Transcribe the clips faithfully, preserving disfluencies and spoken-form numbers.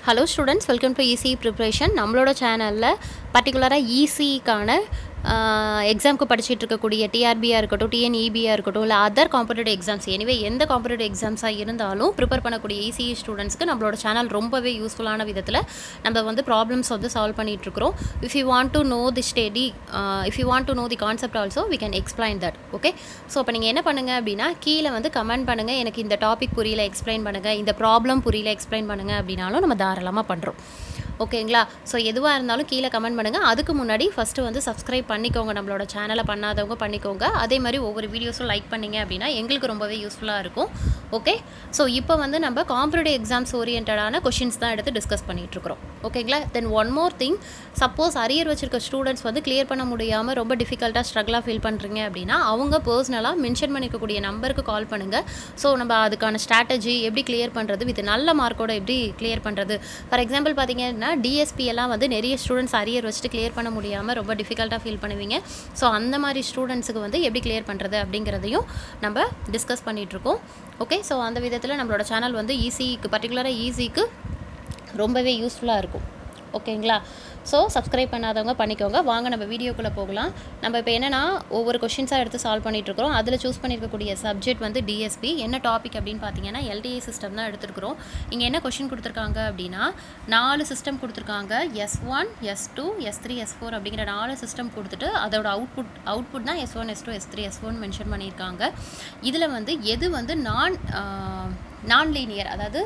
Hello students, welcome to E C E preparation. நம்மளோட சேனல்ல particular E C E கான எக்ஸாம்க்கு படிச்சிட்டு இருக்க கூடிய T R B ஆ இருக்கட்டும் T N E B ஆ இருக்கட்டும் இல்ல அதர் காம்படிட்டிவ் எக்ஸாம்ஸ் எனிவே எந்த காம்படிட்டிவ் எக்ஸாம்ஸா இருந்தாலும் ப்ரிப்பேர் பண்ணக்கூடிய E C E ஸ்டூடண்ட்ஸ்க்கு நம்மளோட சேனல் ரொம்பவே யூஸ்ஃபுல்லான விதத்துல நம்ம வந்து ப்ராப்ளம்ஸ் வந்து சால்வ் பண்ணிட்டு இருக்கோம். If you want to know the study uh, if you want to know the concept also we can explain that. Okay, so அப்ப நீங்க என்ன பண்ணுங்க அப்படினா கீழ வந்து கமெண்ட் பண்ணுங்க, எனக்கு இந்த டாபிக் புரியல எக்ஸ்பிளைன் பண்ணுங்க, இந்த ப்ராப்ளம் புரியல எக்ஸ்பிளைன் பண்ணுங்க அப்படினாலும் நம்ம தாராளமா பண்றோம். ஓகேங்களா? ஸோ எதுவாக இருந்தாலும் கீழே கமெண்ட் பண்ணுங்கள். அதுக்கு முன்னாடி ஃபஸ்ட்டு வந்து சப்ஸ்கிரைப் பண்ணிக்கோங்க, நம்மளோட சேனலை பண்ணாதவங்க பண்ணிக்கோங்க. அதே மாதிரி ஒவ்வொரு வீடியோஸும் லைக் பண்ணிங்க அப்படின்னா எங்களுக்கு ரொம்பவே யூஸ்ஃபுல்லாக இருக்கும். ஓகே, ஸோ இப்போ வந்து நம்ம காம்படிட்டிவ் எக்ஸாம்ஸ் ஓரியன்டான கொஷின்ஸ் தான் எடுத்து டிஸ்கஸ் பண்ணிகிட்ருக்குறோம். ஓகேங்களா? Then one more thing, suppose arrear வச்சிருக்க ஸ்டூடெண்ட்ஸ் வந்து கிளியர் பண்ண முடியாமல் ரொம்ப டிஃபிகல்ட்டாக ஸ்ட்ரகிளாக ஃபீல் பண்ணுறீங்க அப்படின்னா அவங்க பர்சனலாக மென்ஷன் பண்ணிக்கக்கூடிய நம்பருக்கு கால் பண்ணுங்கள். ஸோ நம்ம அதுக்கான ஸ்ட்ராட்டஜி எப்படி கிளியர் பண்ணுறது, வித் நல்ல மார்க்கோட எப்படி கிளியர் பண்ணுறது. ஃபார் எக்ஸாம்பிள் பார்த்தீங்கன்னா D S P எல்லாம் வந்து நிறைய ஸ்டூடெண்ட்ஸ் அரியர் வச்சுட்டு கிளியர் பண்ண முடியாமல் ரொம்ப டிஃபிகல்ட்டாக ஃபீல் பண்ணுவீங்க. ஸோ அந்த மாதிரி ஸ்டூடெண்ட்ஸுக்கு வந்து எப்படி கிளியர் பண்ணுறது அப்படிங்கிறதையும் நம்ம டிஸ்கஸ் பண்ணிகிட்ருக்கோம். ஓகே, ஸோ அந்த விதத்தில் நம்மளோட சேனல் வந்து ஈஸிக்கு பர்டிகுலராக ஈஸிக்கு ரொம்பவே யூஸ்ஃபுல்லாக இருக்கும். ஓகேங்களா? ஸோ சப்ஸ்கிரைப் பண்ணாதவங்க பண்ணிக்கோங்க. வாங்க நம்ம வீடியோக்குள்ளே போகலாம். நம்ம இப்போ என்னென்னா ஒவ்வொரு கொஷின்ஸாக எடுத்து சால்வ் பண்ணிகிட்ருக்கிறோம். அதில் சூஸ் பண்ணியிருக்கக்கூடிய சப்ஜெக்ட் வந்து D S P. என்ன டாபிக் அப்படின்னு பார்த்தீங்கன்னா L T I சிஸ்டம் தான் எடுத்துருக்கிறோம். இங்கே என்ன கொஷின் கொடுத்துருக்காங்க அப்படின்னா நாலு சிஸ்டம் கொடுத்துருக்காங்க. S one S two S three S four அப்படிங்கிற நாலு சிஸ்டம் கொடுத்துட்டு அதோட அவுட்புட் அவுட்புட் தான் S one S two S three S ஃபோர்னு மென்ஷன் பண்ணியிருக்காங்க. இதில் வந்து எது வந்து நான் நான் லீனியர், அதாவது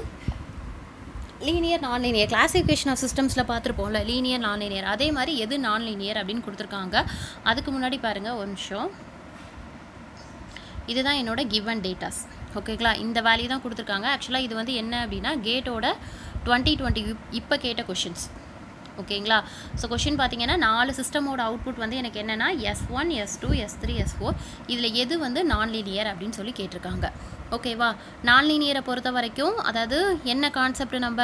linear non linear classification of சிஸ்டம்ஸில் பார்த்துருப்போம்ல, லீனியர் நான் லீனியர், அதே மாதிரி எது நான் லீனியர் அப்படின்னு கொடுத்துருக்காங்க. அதுக்கு முன்னாடி பாருங்கள் ஒரு நிமிஷம், இதுதான் என்னோட கிவன் டேட்டாஸ். ஓகேங்களா? இந்த வேல்யூ தான் கொடுத்துருக்காங்க. ஆக்சுவலாக இது வந்து என்ன அப்படின்னா கேட்டோட டுவெண்ட்டி டுவெண்ட்டி இப்போ கேட்ட கொஷின்ஸ். ஓகேங்களா? ஸோ கொஷின் பார்த்தீங்கன்னா நாலு சிஸ்டமோட அவுட்புட் வந்து எனக்கு என்னென்னா S one S two S three S four இதில் எது வந்து நான் லீனியர் அப்படின்னு சொல்லி கேட்டிருக்காங்க. ஓகேவா? நான் லீனியரை பொறுத்த வரைக்கும் அதாவது என்ன கான்செப்ட், நம்ம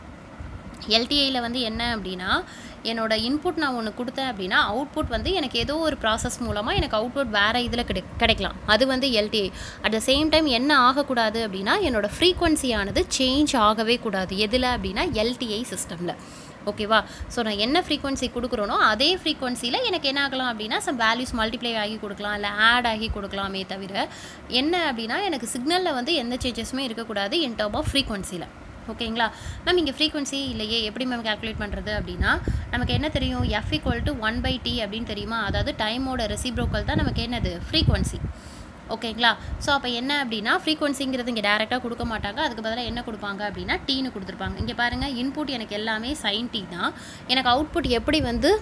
L T Iயில் வந்து என்ன அப்படின்னா என்னோட இன்புட் நான் ஒன்று கொடுத்தேன் அப்படின்னா அவுட்புட் வந்து எனக்கு ஏதோ ஒரு ப்ராசஸ் மூலமாக எனக்கு அவுட்புட் வேறு இதில் கிடை கிடைக்கலாம் அது வந்து L T I. At the same time என்ன ஆகக்கூடாது அப்படின்னா என்னோடய ஃப்ரீக்வன்சியானது சேஞ்ச் ஆகவே கூடாது. எதில் அப்படின்னா L T I சிஸ்டமில். ஓகேவா? ஸோ நான் என்ன ஃப்ரீக்வன்சி கொடுக்குறோனோ அதே ஃப்ரீக்வன்சியில் எனக்கு என்ன ஆகலாம் அப்படின்னா சம் வேல்யூஸ் மல்டிப்ளை ஆகி கொடுக்கலாம், இல்லை ஆட் ஆகி கொடுக்கலாமே தவிர என்ன அப்படின்னா எனக்கு சிக்னலில் வந்து எந்த சேஞ்சஸுமே இருக்கக்கூடாது இன் டர்ம் ஆஃப் ஃப்ரீக்வன்சியில். ஓகேங்களா? நம்ம இங்கே ஃப்ரீக்வன்சி இல்லையே எப்படி மேம் கேல்குலேட் பண்ணுறது அப்படின்னா நமக்கு என்ன தெரியும், F equal to one by T அப்படின்னு தெரியுமா? அதாவது டைமோட ரெசிப்ரோக்கல் தான் நமக்கு என்னது ஃப்ரீக்வன்சி. ஓகேங்களா? ஸோ அப்போ என்ன அப்படின்னா ஃப்ரீக்வன்சிங்கிறது இங்கே டேரெக்டாக கொடுக்க மாட்டாங்க, அதுக்கு பதிலாக என்ன கொடுப்பாங்க அப்படின்னா டீன்னு கொடுத்துருப்பாங்க. இங்கே பாருங்கள், இன்புட் எனக்கு எல்லாமே சைன் டி தான், எனக்கு அவுட்புட் எப்படி வந்து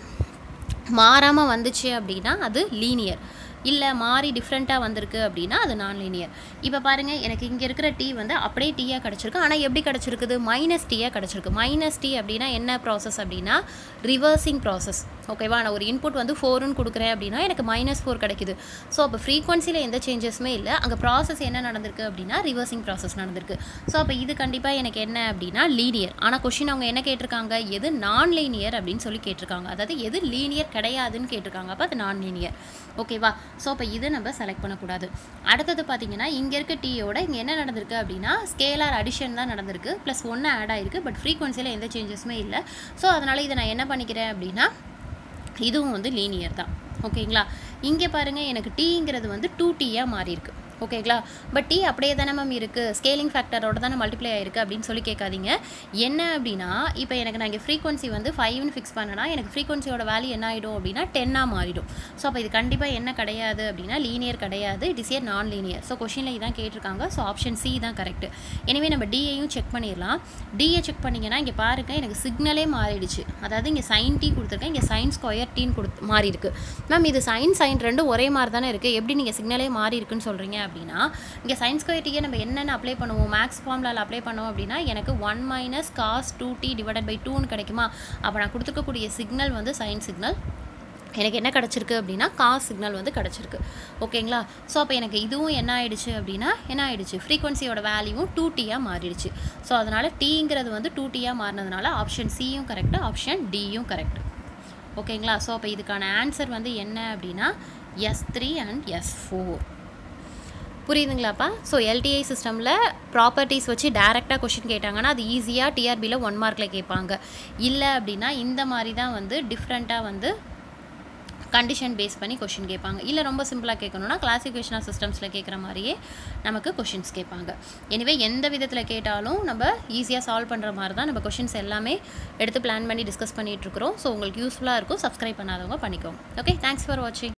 மாறாமல் வந்துச்சு அப்படின்னா அது லீனியர், இல்லை மாறி டிஃப்ரெண்ட்டாக வந்திருக்கு அப்படின்னா அது நான் லீனியர். இப்போ பாருங்கள், எனக்கு இங்கே இருக்கிற டி வந்து அப்படியே டீயாக கிடச்சிருக்கு, ஆனால் எப்படி கிடச்சிருக்குது, மைனஸ் டீயாக கிடச்சிருக்கு. மைனஸ் டி அப்படின்னா என்ன ப்ராசஸ் அப்படின்னா ரிவர்சிங் ப்ராசஸ். ஓகேவா? நான் ஒரு இன்புட் வந்து ஃபோருன்னு கொடுக்குறேன் அப்படின்னா எனக்கு மைனஸ் ஃபோர் கிடைக்குது. ஸோ அப்போ ஃப்ரீக்வன்சியில் எந்த சேஞ்சஸுமே இல்லை, அங்கே ப்ராசஸ் என்ன நடந்திருக்கு அப்படின்னா ரிவர்சிங் ப்ராசஸ் நடந்திருக்கு. ஸோ அப்போ இது கண்டிப்பாக எனக்கு என்ன அப்படின்னா லீனியர். ஆனால் கொஷின் அவங்க என்ன கேட்டிருக்காங்க, எது நான் லீனியர் அப்படின்னு சொல்லி கேட்டிருக்காங்க, அதாவது எது லீனியர் கிடையாதுன்னு கேட்டிருக்காங்க. அப்போ அது நான் லீனியர். ஓகேவா? ஸோ அப்போ இதை நம்ம செலக்ட் பண்ணக்கூடாது. அடுத்தது பார்த்தீங்கன்னா இங்கே இருக்க டீயோட இங்கே என்ன நடந்திருக்கு அப்படின்னா ஸ்கேலார் அடிஷன் தான் நடந்திருக்கு, ப்ளஸ் ஒன்று ஆட் ஆகிருக்கு, பட் ஃப்ரீக்வன்சியில் எந்த சேஞ்சஸுமே இல்லை. ஸோ அதனால் இதை நான் என்ன பண்ணிக்கிறேன் அப்படின்னா இதுவும் வந்து லீனியர் தான். ஓகேங்களா? இங்கே பாருங்கள், எனக்கு டீங்கிறது வந்து டூ டீயாக மாறி இருக்கு. ஓகேங்களா? பட் டி அப்படியே தானே மேம் இருக்குது, ஸ்கேலிங் ஃபேக்டரோட தானே மல்டிப்ளை ஆகிருக்கு அப்படின்னு சொல்லி கேட்காதீங்க. என்ன அப்படின்னா இப்போ எனக்கு நான் இங்கே ஃப்ரீக்வன்சி வந்து ஃபைவ்னு ஃபிக்ஸ் பண்ணனா எனக்கு ஃப்ரீக்வன்சியோட வேல்யூ என்ன ஆகிடும் அப்படின்னா டென்னாக மாறிடும். ஸோ அப்போ இது கண்டிப்பாக என்ன கிடையாது அப்படின்னா லீனியர் கிடையாது, இட் இஸ் ஏ நான் லீனியர். ஸோ கொஷினில் இதான் கேட்டிருக்காங்க. ஸோ ஆப்ஷன் சி தான் கரெக்ட். எனவே நம்ம டியையும் செக் பண்ணிடலாம். டியை செக் பண்ணிங்கன்னா இங்கே பாருங்கள், எனக்கு சிக்னலே மாறிடுச்சு, அதாவது இங்கே சைன் டி கொடுத்துருக்கேன், இங்கே சைன் ஸ்கொயர் டீன்னு கொடுத்து மாறி இருக்குது. மேம் இது சைன் சைன் ரெண்டும் ஒரே மாதிரி தானே இருக்குது, எப்படி நீங்கள் சிக்னலே மாறி இருக்குன்னு சொல்கிறீங்க அப்படின்னா இங்கே சைன் ஸ்கொயர் டீயை நம்ம என்னென்ன அப்ளை பண்ணுவோம், மேக்ஸ் ஃபார்முலாவில் அப்ளை பண்ணுவோம் அப்படின்னா எனக்கு one minus cos two T divided by டூன்னு கிடைக்குமா? அப்போ நான் கொடுத்துருக்கக்கூடிய சிக்னல் வந்து சைன் சிக்னல், எனக்கு என்ன கிடச்சிருக்கு அப்படின்னா காஸ் சிக்னல் வந்து கிடச்சிருக்கு. ஓகேங்களா? ஸோ அப்போ எனக்கு இதுவும் என்ன ஆகிடுச்சு அப்படின்னா என்ன ஆகிடுச்சு, ஃப்ரீக்வன்சியோட வேல்யூவும் டூ டியாக மாறிடுச்சு. ஸோ அதனால் டீங்கிறது வந்து டூ டியாக மாறினதுனால ஆப்ஷன் சியும் கரெக்டு, ஆப்ஷன் டியும் கரெக்ட். ஓகேங்களா? ஸோ அப்போ இதுக்கான ஆன்சர் வந்து என்ன அப்படின்னா S three and S four. புரியுதுங்களாப்பா? ஸோ எல்டிஐ சிஸ்டமில் ப்ராப்பர்ட்டிஸ் வச்சு டேரெக்டாக கொஷின் கேட்டாங்கன்னா அது ஈஸியாக டிஆர்பியில் ஒன் மார்க்கில் கேட்பாங்க. இல்லை அப்படின்னா இந்த மாதிரி தான் வந்து டிஃப்ரெண்ட்டாக வந்து கண்டிஷன் பேஸ் பண்ணி கொஷின் கேட்பாங்க. இல்லை ரொம்ப சிம்பிளாக கேட்கணுன்னா கிளாசிஃபிகேஷன் ஆஃப் சிஸ்டம்ஸில் கேட்குற மாதிரியே நமக்கு கொஷின்ஸ் கேட்பாங்க. எனிவே எந்த விதத்தில் கேட்டாலும் நம்ம ஈஸியாக சால்வ் பண்ணுற மாதிரி தான் நம்ம கொஷின்ஸ் எல்லாமே எடுத்து பிளான் பண்ணி டிஸ்கஸ் பண்ணிகிட்ருக்குறோம். ஸோ உங்களுக்கு யூஸ்ஃபுல்லாக இருக்கும். சப்ஸ்கிரைப் பண்ணாதவங்க பண்ணிக்கோங்க. ஓகே, தேங்க்ஸ் ஃபார் வாட்சிங்.